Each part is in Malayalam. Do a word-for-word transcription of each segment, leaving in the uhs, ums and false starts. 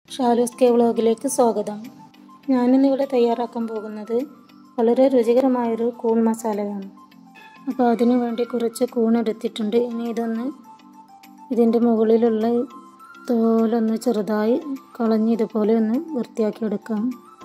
ഷാലൂസ് കെ വ്ളോഗിലേക്ക് സ്വാഗതം. ഞാനിന്നിവിടെ തയ്യാറാക്കാൻ പോകുന്നത് വളരെ രുചികരമായൊരു കൂൺ മസാലയാണ്. അപ്പോൾ അതിനു വേണ്ടി കുറച്ച് കൂൺ എടുത്തിട്ടുണ്ട്. ഇനി ഇതൊന്ന് ഇതിൻ്റെ മുകളിലുള്ള തോലൊന്ന് ചെറുതായി കളഞ്ഞ് ഇതുപോലെ ഒന്ന് വൃത്തിയാക്കിയെടുക്കാം.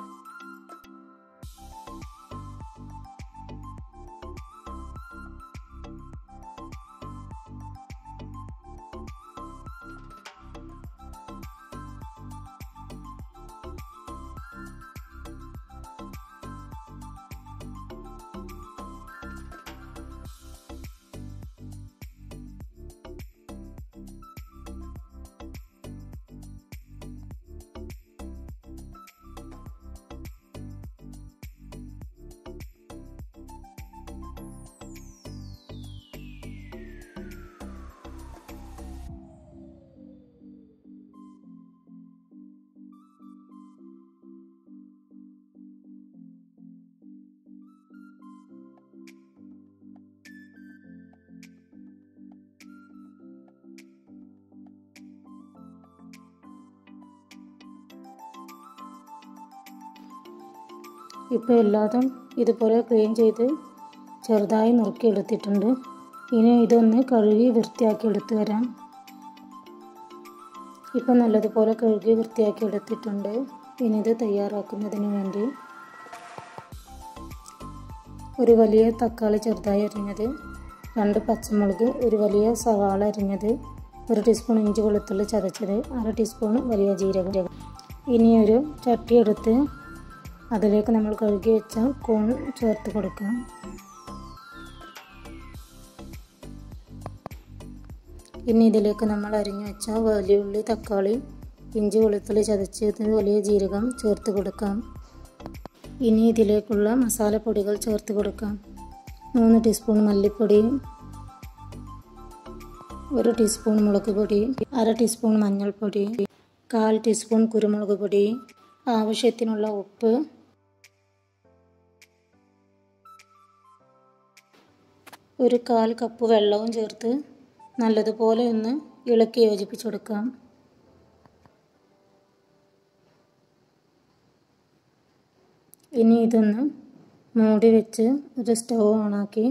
ഇപ്പോൾ എല്ലാതും ഇതുപോലെ ക്ലീൻ ചെയ്ത് ചെറുതായി നുറുക്കിയെടുത്തിട്ടുണ്ട്. ഇനി ഇതൊന്ന് കഴുകി വൃത്തിയാക്കി എടുത്ത് വരാം. ഇപ്പം നല്ലതുപോലെ കഴുകി വൃത്തിയാക്കി എടുത്തിട്ടുണ്ട്. ഇനി ഇത് തയ്യാറാക്കുന്നതിന് വേണ്ടി ഒരു വലിയ തക്കാളി ചെറുതായി അരിഞ്ഞത്, രണ്ട് പച്ചമുളക്, ഒരു വലിയ സവാള അരിഞ്ഞത്, ഒരു ടീസ്പൂൺ ഇഞ്ചി വെളുത്തുള്ളി ചതച്ചത്, അര ടീസ്പൂൺ വലിയ ജീരകം. ഇനി ഒരു ചട്ടി എടുത്ത് അതിലേക്ക് നമ്മൾ കഴുകി വെച്ച കൂൺ ചേർത്ത് കൊടുക്കാം. ഇനി ഇതിലേക്ക് നമ്മൾ അരിഞ്ഞു വെച്ച വലിയുള്ളി, തക്കാളി, ഇഞ്ചി വെളുത്തുള്ളി ചതച്ചത്, വലിയ ജീരകം ചേർത്ത് കൊടുക്കാം. ഇനി ഇതിലേക്കുള്ള മസാലപ്പൊടികൾ ചേർത്ത് കൊടുക്കാം. മൂന്ന് ടീസ്പൂൺ മല്ലിപ്പൊടി, ഒരു ടീസ്പൂൺ മുളക് പൊടി, അര ടീസ്പൂൺ മഞ്ഞൾപ്പൊടി, കാൽ ടീസ്പൂൺ കുരുമുളക് പൊടി, ആവശ്യത്തിനുള്ള ഉപ്പ്, ഒരു കാൽ കപ്പ് വെള്ളവും ചേർത്ത് നല്ലതുപോലെ ഒന്ന് ഇളക്കി യോജിപ്പിച്ചെടുക്കാം. ഇനി ഇതൊന്ന് മൂടി വെച്ച് ഒരു സ്റ്റവ് ഓണാക്കി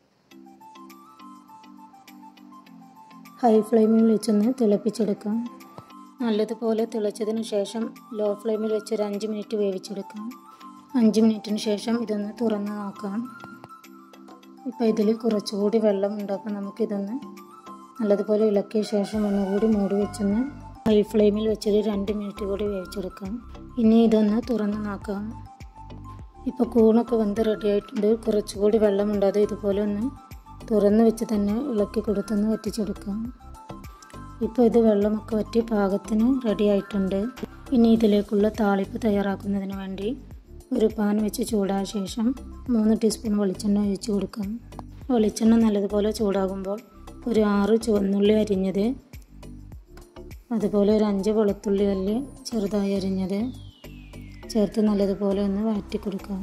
ഹൈ ഫ്ലെയിമിൽ വെച്ചൊന്ന് തിളപ്പിച്ചെടുക്കാം. നല്ലതുപോലെ തിളച്ചതിന് ശേഷം ലോ ഫ്ലെയിമിൽ വെച്ച് ഒരു അഞ്ച് മിനിറ്റ് വേവിച്ചെടുക്കാം. അഞ്ച് മിനിറ്റിന് ശേഷം ഇതൊന്ന് തുറന്ന് നോക്കാം. ഇപ്പോൾ ഇതിൽ കുറച്ചുകൂടി വെള്ളമുണ്ട്. അപ്പോൾ നമുക്കിതൊന്ന് നല്ലതുപോലെ ഇളക്കിയ ശേഷം ഒന്നുകൂടി മൂടി വെച്ചൊന്ന് ഹൈ ഫ്ലെയിമിൽ വെച്ചൊരു രണ്ട് മിനിറ്റ് കൂടി വേവിച്ചെടുക്കാം. ഇനി ഇതൊന്ന് തുറന്ന് നോക്കാം. ഇപ്പോൾ കൂണൊക്കെ വെന്ത് റെഡി ആയിട്ടുണ്ട്. കുറച്ചുകൂടി വെള്ളമുണ്ട്. അത് ഇതുപോലെ ഒന്ന് തുറന്ന് വെച്ച് തന്നെ ഇളക്കി കൊടുത്തൊന്ന് വറ്റിച്ചെടുക്കാം. ഇപ്പോൾ ഇത് വെള്ളമൊക്കെ വറ്റി പാകത്തിന് റെഡി ആയിട്ടുണ്ട്. ഇനി ഇതിലേക്കുള്ള താളിപ്പ് തയ്യാറാക്കുന്നതിന് വേണ്ടി ഒരു പാൻ വെച്ച് ചൂടായ ശേഷം മൂന്ന് ടീസ്പൂൺ വെളിച്ചെണ്ണ ഒഴിച്ച് കൊടുക്കാം. വെളിച്ചെണ്ണ നല്ലതുപോലെ ചൂടാകുമ്പോൾ ഒരു ആറ് ചുവന്നുള്ളി അരിഞ്ഞത്, അതുപോലെ ഒരു അഞ്ച് വെളുത്തുള്ളി അല്ലി ചെറുതായി അരിഞ്ഞത് ചേർത്ത് നല്ലതുപോലെ ഒന്ന് വഴറ്റി കൊടുക്കാം.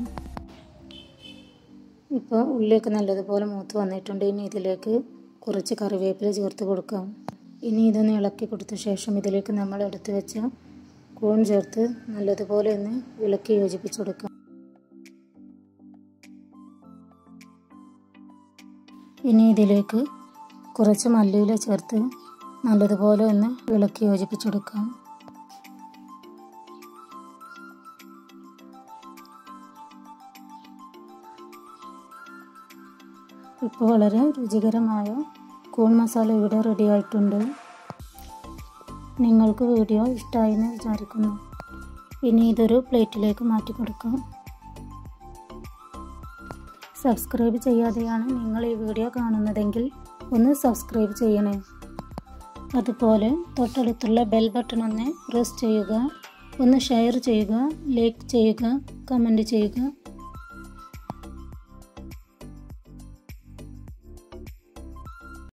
ഇപ്പോൾ ഉള്ളിയൊക്കെ നല്ലതുപോലെ മൂത്ത് വന്നിട്ടുണ്ട്. ഇനി ഇതിലേക്ക് കുറച്ച് കറിവേപ്പില ചേർത്ത് കൊടുക്കാം. ഇനി ഇതൊന്ന് ഇളക്കി കൊടുത്ത ശേഷം ഇതിലേക്ക് നമ്മൾ എടുത്തു വെച്ച കൂൺ ചേർത്ത് നല്ലതുപോലെ ഒന്ന് ഇളക്കി യോജിപ്പിച്ചെടുക്കാം. ഇനി ഇതിലേക്ക് കുറച്ച് മല്ലിയില ചേർത്ത് നല്ലതുപോലെ ഒന്ന് ഇളക്കി യോജിപ്പിച്ചെടുക്കാം. ഇപ്പോൾ വളരെ രുചികരമായ കൂൺ മസാല ഇവിടെ റെഡി ആയിട്ടുണ്ട്. നിങ്ങൾക്ക് വീഡിയോ ഇഷ്ടമായി എന്ന് വിചാരിക്കുന്നു. ഇനി ഇതൊരു പ്ലേറ്റിലേക്ക് മാറ്റി കൊടുക്കാം. സബ്സ്ക്രൈബ് ചെയ്യാതെയാണ് നിങ്ങൾ ഈ വീഡിയോ കാണുന്നതെങ്കിൽ ഒന്ന് സബ്സ്ക്രൈബ് ചെയ്യണേ. അതുപോലെ തൊട്ടടുത്തുള്ള ബെൽ ബട്ടൺ ഒന്ന് പ്രസ് ചെയ്യുക. ഒന്ന് ഷെയർ ചെയ്യുക, ലൈക്ക് ചെയ്യുക, കമൻറ്റ് ചെയ്യുക.